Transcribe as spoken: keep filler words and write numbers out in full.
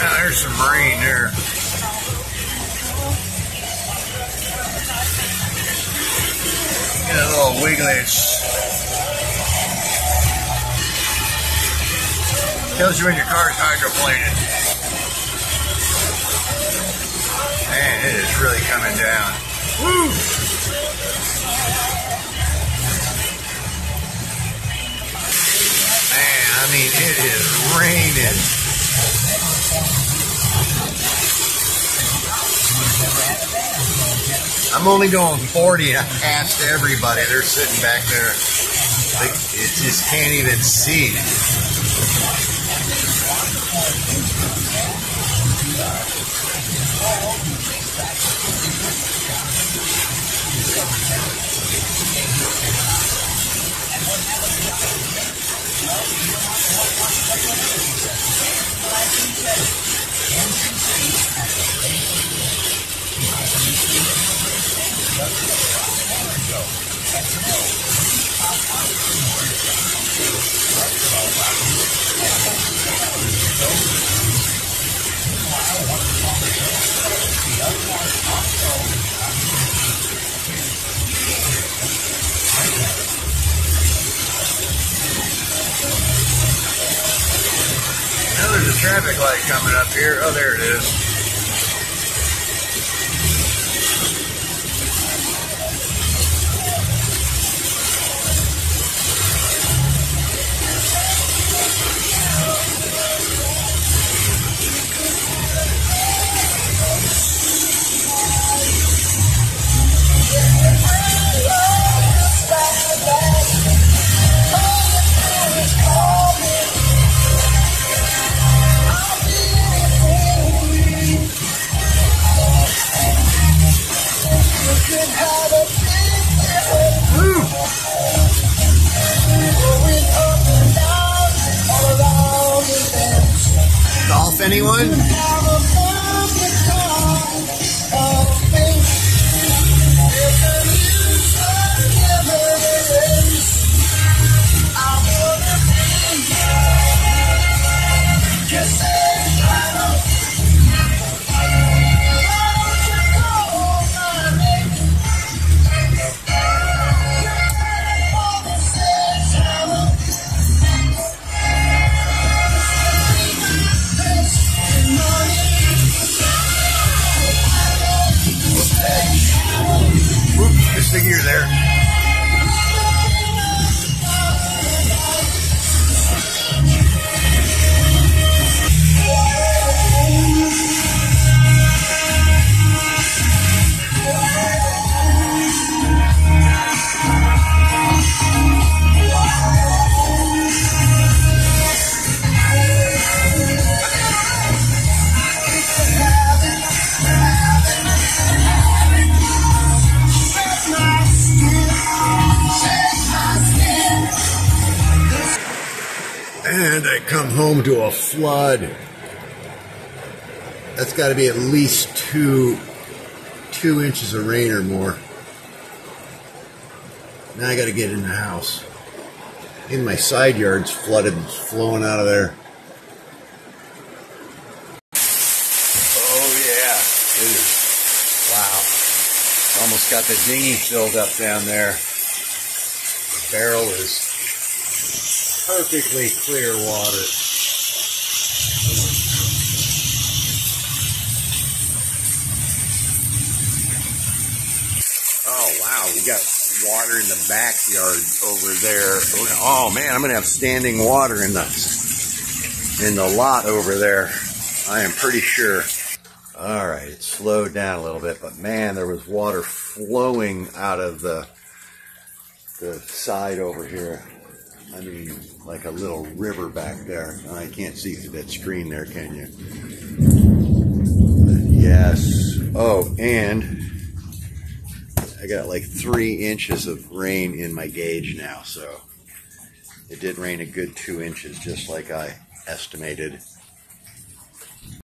Now, there's some rain there. Get a little wiggles. Tells you when your car's hydroplated. Man, it is really coming down. Woo! Man, I mean, it is raining. I'm only going forty. I passed everybody. They're sitting back there. They, it just can't even see. Now there's a traffic light coming up here. Oh, there it is. Golf, anyone? Good figure there. And I come home to a flood. That's got to be at least two, two inches of rain or more. Now I got to get in the house. Even my side yard's flooded and flowing out of there. Oh yeah, it is. Wow. It's almost got the dinghy filled up down there. The barrel is perfectly clear water. Oh wow, we got water in the backyard over there. Oh man, I'm gonna have standing water in the in the lot over there. I am pretty sure. All right, it slowed down a little bit, but man, there was water flowing out of the the side over here. I mean, like a little river back there. I can't see through that screen there, can you? Yes. Oh, and I got like three inches of rain in my gauge now, so it did rain a good two inches, just like I estimated.